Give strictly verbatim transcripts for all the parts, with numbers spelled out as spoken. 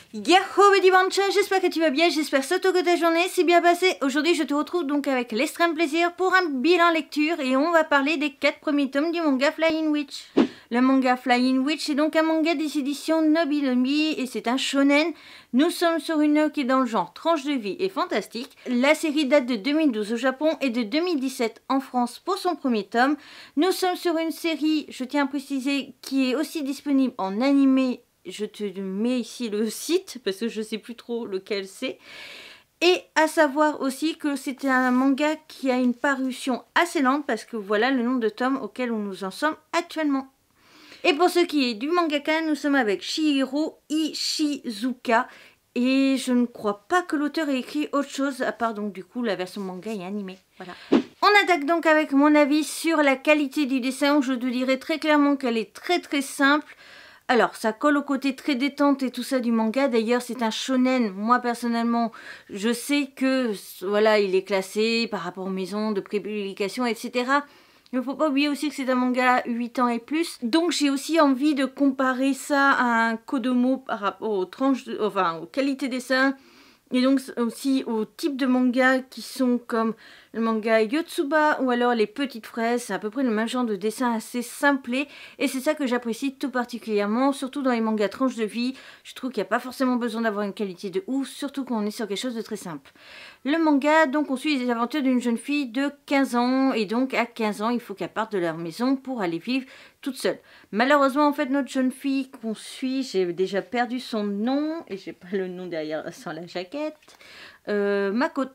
Yahoo Betty Bancha, j'espère que tu vas bien, j'espère surtout que ta journée s'est bien passée. Aujourd'hui je te retrouve donc avec l'extrême plaisir pour un bilan lecture et on va parler des quatre premiers tomes du manga Flying Witch. Le manga Flying Witch est donc un manga des éditions Nobilomi et c'est un shonen. Nous sommes sur une œuvre qui est dans le genre tranche de vie et fantastique. La série date de deux mille douze au Japon et de deux mille dix-sept en France pour son premier tome. Nous sommes sur une série, je tiens à préciser, qui est aussi disponible en animé. Je te mets ici le site parce que je ne sais plus trop lequel c'est. Et à savoir aussi que c'est un manga qui a une parution assez lente parce que voilà le nombre de tomes auxquels nous en sommes actuellement. Et pour ce qui est du mangaka, nous sommes avec Chihiro Ishizuka. Et je ne crois pas que l'auteur ait écrit autre chose à part donc du coup la version manga et animée. Voilà. On attaque donc avec mon avis sur la qualité du dessin où je te dirais très clairement qu'elle est très très simple. Alors, ça colle au côté très détente et tout ça du manga. D'ailleurs, c'est un shonen. Moi, personnellement, je sais que, voilà, il est classé par rapport aux maisons de prépublication, et cetera. Il ne faut pas oublier aussi que c'est un manga huit ans et plus. Donc, j'ai aussi envie de comparer ça à un Kodomo par rapport aux tranches, de, enfin, aux qualités dessin. Et donc aussi au type de manga qui sont comme le manga Yotsuba ou alors les petites fraises. C'est à peu près le même genre de dessin assez simplé. Et c'est ça que j'apprécie tout particulièrement, surtout dans les mangas tranches de vie. Je trouve qu'il n'y a pas forcément besoin d'avoir une qualité de ouf, surtout quand on est sur quelque chose de très simple. Le manga, donc on suit les aventures d'une jeune fille de quinze ans. Et donc à quinze ans, il faut qu'elle parte de leur maison pour aller vivre toute seule. Malheureusement, en fait, notre jeune fille qu'on suit, j'ai déjà perdu son nom. Et j'ai pas le nom derrière sans la jaquette. Euh, Makoto,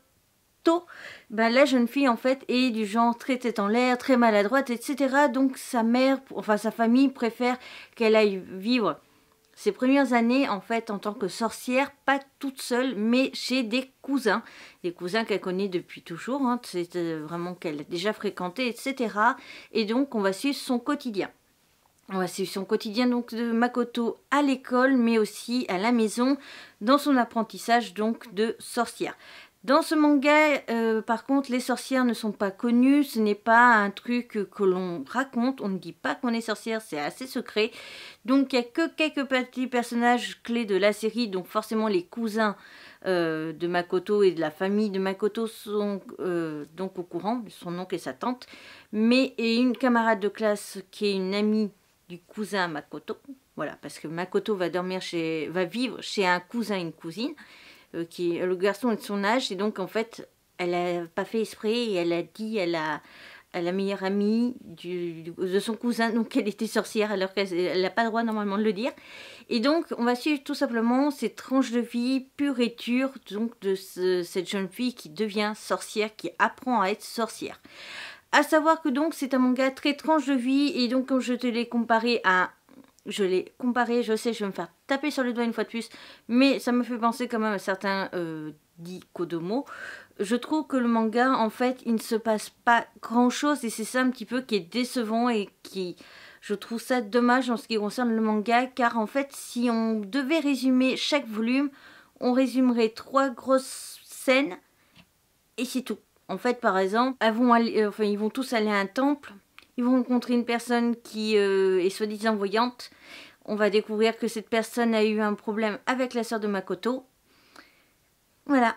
ben, la jeune fille en fait est du genre très tête en l'air, très maladroite, et cetera. Donc sa mère, enfin sa famille préfère qu'elle aille vivre ses premières années en fait en tant que sorcière, pas toute seule, mais chez des cousins, des cousins qu'elle connaît depuis toujours, hein, c'est vraiment qu'elle a déjà fréquenté, et cetera. Et donc on va suivre son quotidien. On va suivre son quotidien donc de Makoto à l'école, mais aussi à la maison, dans son apprentissage donc de sorcière. Dans ce manga, euh, par contre, les sorcières ne sont pas connues, ce n'est pas un truc que l'on raconte, on ne dit pas qu'on est sorcière, c'est assez secret. Donc il n'y a que quelques petits personnages clés de la série, donc forcément les cousins euh, de Makoto et de la famille de Makoto sont euh, donc au courant, son oncle et sa tante, mais et une camarade de classe qui est une amie du cousin Makoto, voilà, parce que Makoto va dormir chez, va vivre chez un cousin et une cousine, euh, qui le garçon est de son âge, et donc en fait, elle n'a pas fait exprès, et elle a dit à la, à la meilleure amie du, de son cousin, donc qu'elle était sorcière, alors qu'elle n'a pas le droit normalement de le dire. Et donc, on va suivre tout simplement ces tranches de vie pure et dure, donc de ce, cette jeune fille qui devient sorcière, qui apprend à être sorcière. À savoir que donc c'est un manga très tranche de vie et donc comme je te l'ai comparé à... Je l'ai comparé, je sais, je vais me faire taper sur le doigt une fois de plus, mais ça me fait penser quand même à certains euh, dits Kodomo. Je trouve que le manga, en fait, il ne se passe pas grand chose et c'est ça un petit peu qui est décevant et qui... Je trouve ça dommage en ce qui concerne le manga car en fait, si on devait résumer chaque volume, on résumerait trois grosses scènes et c'est tout. En fait, par exemple, elles vont aller, euh, enfin, ils vont tous aller à un temple. Ils vont rencontrer une personne qui euh, est soi-disant voyante. On va découvrir que cette personne a eu un problème avec la sœur de Makoto. Voilà.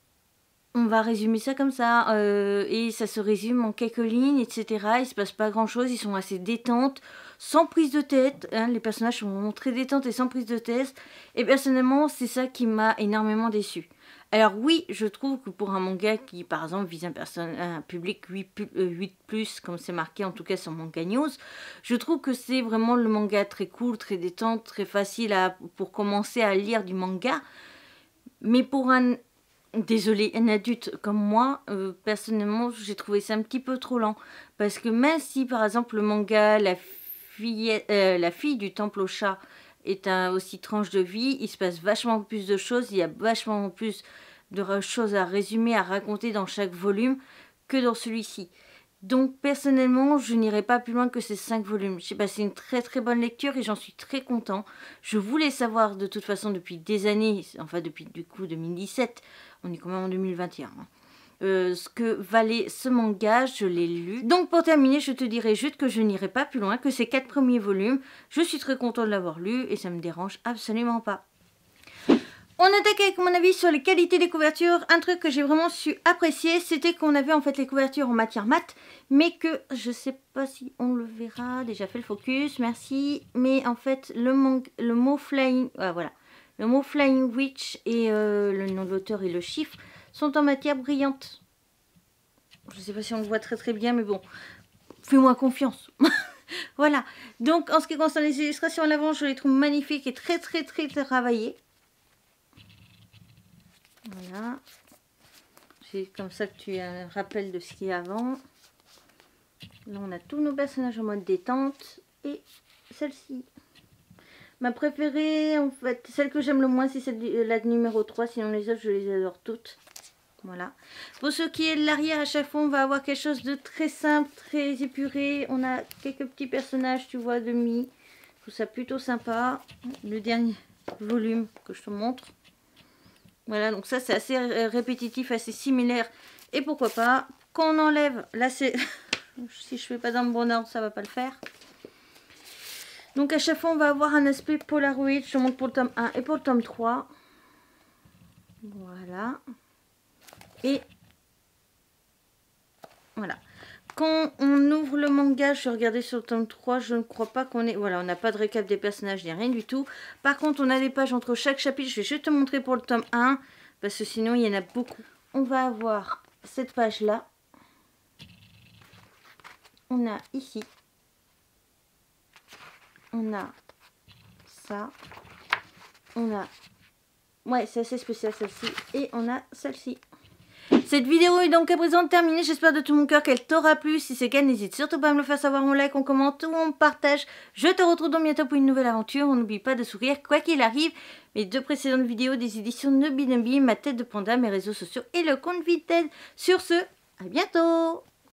On va résumer ça comme ça. Euh, et ça se résume en quelques lignes, et cetera. Il ne se passe pas grand-chose. Ils sont assez détentes, sans prise de tête. Hein. Les personnages sont vraiment très détentes et sans prise de tête. Et personnellement, c'est ça qui m'a énormément déçue. Alors oui, je trouve que pour un manga qui, par exemple, vise un, un public huit plus, comme c'est marqué en tout cas sur Manga News, je trouve que c'est vraiment le manga très cool, très détente, très facile à, pour commencer à lire du manga. Mais pour un, désolé, un adulte comme moi, euh, personnellement, j'ai trouvé ça un petit peu trop lent. Parce que même si, par exemple, le manga, la fille, euh, la fille du temple au chat, est un aussi tranche de vie, il se passe vachement plus de choses, il y a vachement plus de choses à résumer, à raconter dans chaque volume que dans celui-ci. Donc personnellement, je n'irai pas plus loin que ces cinq volumes. J'ai passé une très très bonne lecture et j'en suis très content. Je voulais savoir de toute façon depuis des années, enfin depuis du coup deux mille dix-sept, on est quand même en deux mille vingt et un, hein. Euh, ce que valait ce manga, je l'ai lu. Donc pour terminer, je te dirai juste que je n'irai pas plus loin que ces quatre premiers volumes. Je suis très contente de l'avoir lu et ça me dérange absolument pas. On attaque avec mon avis sur les qualités des couvertures. Un truc que j'ai vraiment su apprécier, c'était qu'on avait en fait les couvertures en matière mate, mais que je sais pas si on le verra. Déjà fait le focus, merci. Mais en fait le, le mot Flying, ah, voilà, le mot Flying Witch et euh, le nom de l'auteur et le chiffre sont en matière brillante. Je sais pas si on le voit très très bien, mais bon, fais-moi confiance. Voilà. Donc en ce qui concerne les illustrations à l'avant, je les trouve magnifiques et très très très travaillées. Voilà, c'est comme ça que tu as un rappel de ce qu'il y a avant. Là on a tous nos personnages en mode détente et celle-ci. Ma préférée en fait, celle que j'aime le moins c'est celle de la numéro trois, sinon les autres je les adore toutes. Voilà. Pour ce qui est de l'arrière, à chaque fois on va avoir quelque chose de très simple, très épuré. On a quelques petits personnages, tu vois, de mi. Je trouve ça plutôt sympa. Le dernier volume que je te montre. Voilà, donc ça c'est assez répétitif, assez similaire. Et pourquoi pas, quand on enlève, là c'est, si je fais pas dans le bon ordre, ça va pas le faire. Donc à chaque fois on va avoir un aspect Polaroid, je te montre pour le tome un et pour le tome trois. Voilà. Et voilà. Quand on ouvre le manga, je vais regarder sur le tome trois, je ne crois pas qu'on ait... Voilà, on n'a pas de récap des personnages, ni rien du tout. Par contre, on a des pages entre chaque chapitre. Je vais juste te montrer pour le tome un, parce que sinon, il y en a beaucoup. On va avoir cette page-là. On a ici. On a ça. On a... Ouais, c'est assez spécial celle-ci. Et on a celle-ci. Cette vidéo est donc à présent terminée, j'espère de tout mon cœur qu'elle t'aura plu. Si c'est le cas, n'hésite surtout pas à me le faire savoir, on like, on commente ou on partage. Je te retrouve donc bientôt pour une nouvelle aventure. On n'oublie pas de sourire quoi qu'il arrive. Mes deux précédentes vidéos des éditions Nubie Nubie, ma tête de panda, mes réseaux sociaux et le compte Vinted. Sur ce, à bientôt.